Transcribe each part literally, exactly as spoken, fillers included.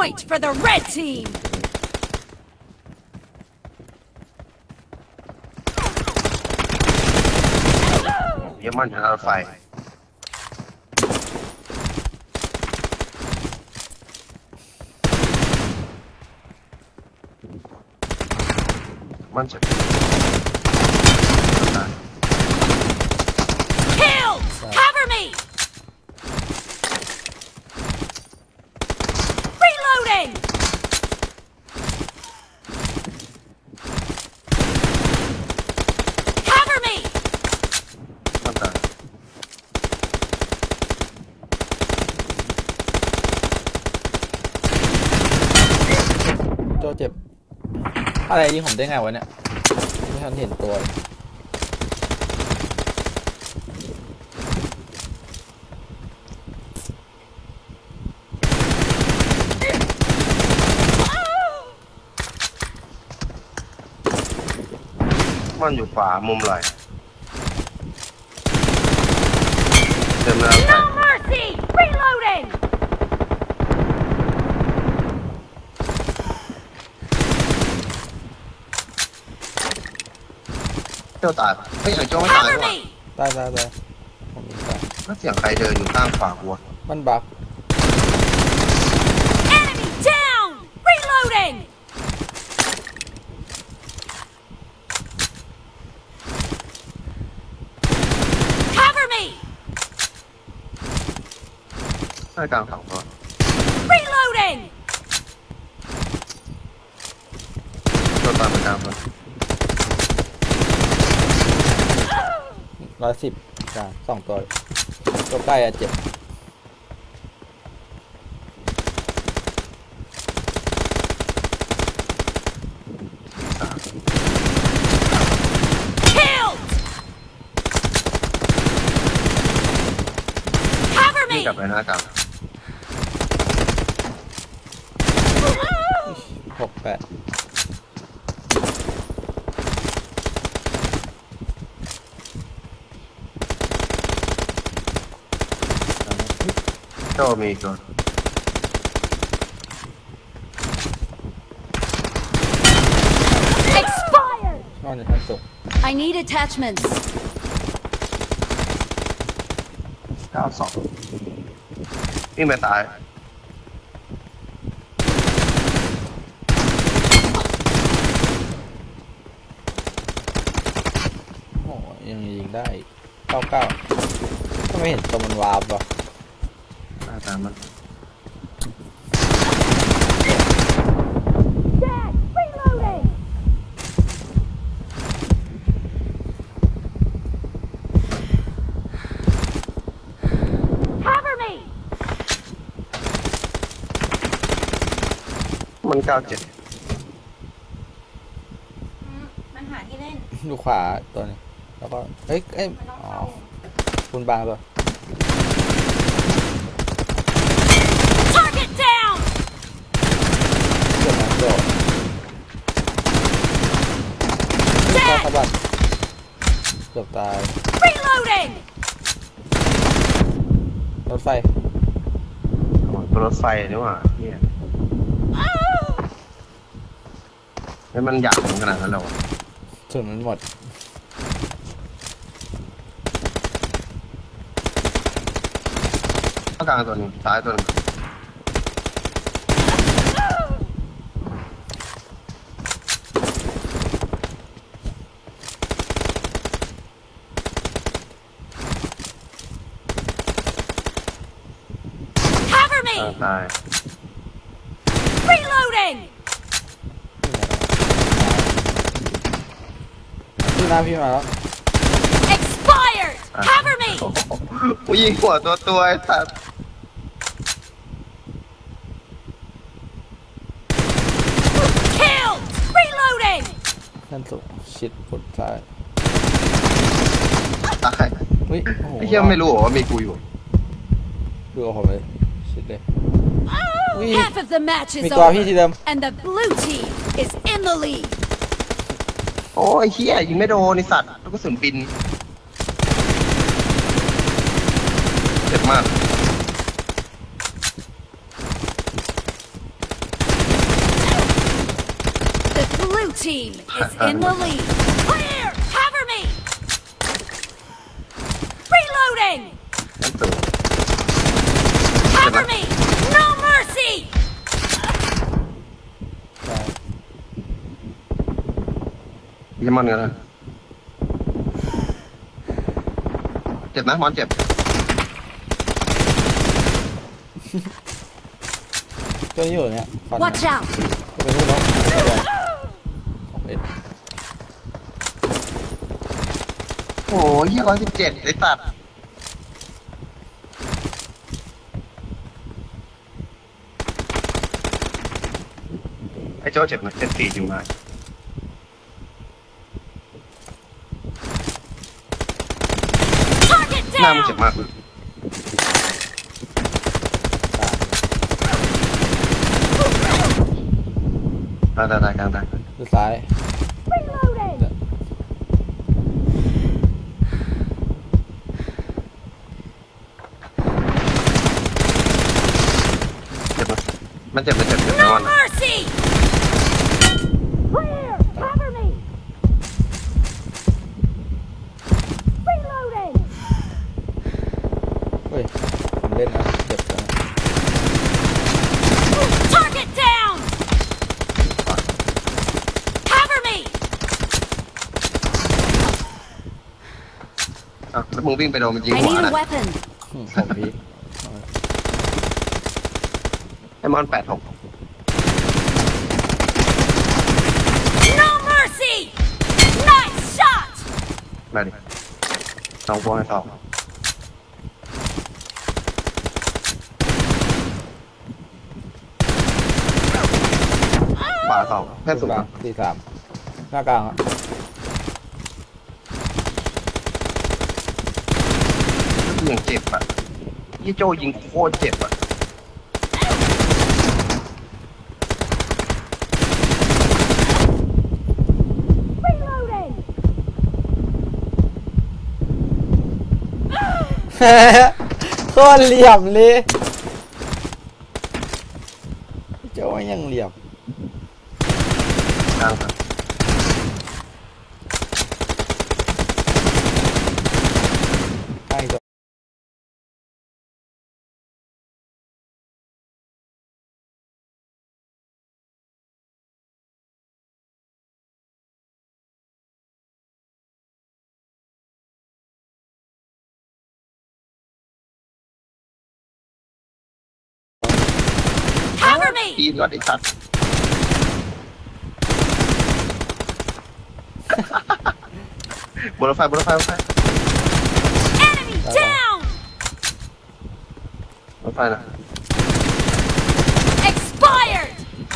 point for the red team. เยี่ยมมันอยู่รถไฟมันจะ Kill! Cover me! Reloading! Cover me! มันตายโจเจ็บอะไรยิงผมได้ไงวะเนี่ยไม่ทันเห็นตัวมันอยู่ขวามุมไหลเต็มแล้ว No mercy! Reloading! เจ้าตายเฮ้ยไอ้โจ้ไม่ตาย Cover ว่ะ me! ตายตายตายผมยิงตายแล้วเสียงใครเดินอยู่ข้างขวากูวะมันบัก Enemy down! Reloading! Cover me! ใต้กลางสองตัว Reloading! เจ้าตายไปกลางตัวร้อยสิบจ้าสองตัวตัวใกล้อะเจ็บ Killed! Cover นี่ me! กลับไปหน้ากลางหกแปดเจ้ามีตัว Expired! นอนในชั้นสูง I need attachments. เก้าสองวิ่งไปตายโอ้ยังยิงได้เก้าเก้าก็ไม่เห็นตัวมันวาร์ปหรอหน้าตามมัน Dead! Reloading! Cover me! มันเก้าเจ็ดมันหาที่เล่นดูขวาตัวนี้แล้วก็เอ้ยเอ้ยมันต้องอ๋อเข้าคุณบางตัว Target down! เกือบนะโดดเข้า Dead! สะบัดเกือบตาย Reloading! รถไฟโอ้ยตัวรถไฟนี่หว่าเนี่ยแล้วมันหยาบขนาดนั้นเลยวะส่วนมันหมดข้างกลางตัวหนึงซ้ายตัวหนึง Cover กลาง me! ตาย Reloading! พี่น้าพี่มาแล้ว Expired! Cover me! โอ้โหกูยิงหัวตัวตัวไอ้สัส Killed! Reloading! ชั้นสูงชิดปุดซ้ายตายเฮ้ยโอ้โหไอ้เหี้ยไม่รู้เหรอว่ามีกูอยู่ดูเอาผมเลยชิดเลย Ui. Half of the match is Mày qua phía over, chị Lâm. and the blue team is in the lead. โอ้ยเหี้ยยิงไม่โดนไอ้สัตว์ลูกกระสุนบินเจ็บมาก team is in the lead. Clear! Cover me! Reloading! นั่นสูง Cover me! No mercy! ยี่มอนกันเลยเจ็บนะมอนเจ็บตัวนี้อยู่เนี่ยฟัน Watch out! เป็นลูกน้องเอ็ดโอ้ยยี่ร้อยสิบเจ็ดไอ้สัตว์ไอ้โจ้เจ็บนะเจ็บสี่จริงไหม Target หน้ามึงเจ็บ down! มากเลยตายตายตายกลางตายดูซ้าย Reloading! เจ็บนะมันเจ็บมันเจ็บเจ็บนอน No mercy! Clear! Cover me! Reloading! เฮ้ยผมเล่นนะเจ็บจัง Target down! Cover me! อ่ะแล้วมึงวิ่งไปโดนมันยิง I หัว need นะ a weapon. อืมของพีคไอ้มอนแปดหก No mercy! Nice shot! มาดิสองพวงให้สองขวาสองแค่สูงกลางสี่สามหน้ากลางอ่ะอย่างเจ็บอ่ะยี่โจยิงโคตรเจ็บอ่ะ Reloading! โคตรเหลี่ยมเลยเจ้าว่ายังเหลี่ยมกลางครับใช่ตัว Cover me! ตีก่อนไอ้สัตว์บนรถไฟบนรถไฟบนรถไฟ Enemy down! รถไฟนะ Expired!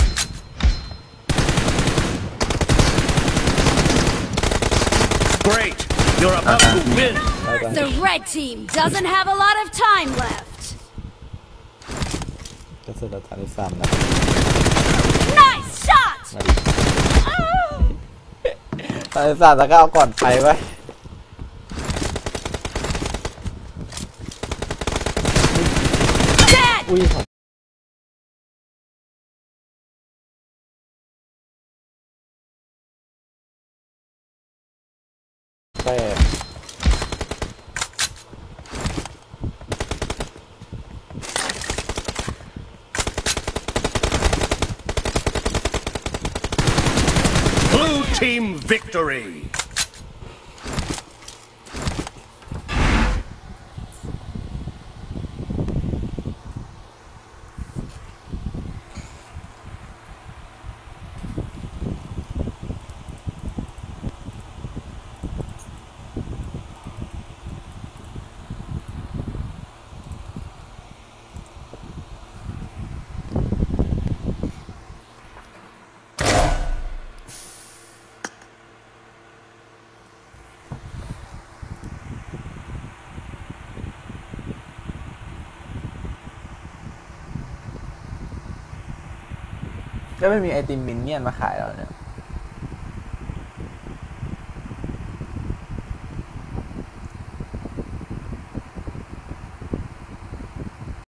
Great! You're about to win! ได้กัน The red team doesn't have a lot of time left. จะสุดละตาที่สามนะ Nice shot! มาดิตาที่สามแล้วก็เอาก่อนไปไว้ Dead! อุ้ยผมแต่ Blue team victory! ก็ไม่มีไอติมมินเนี่ยนมาขายแล้วเนี่ย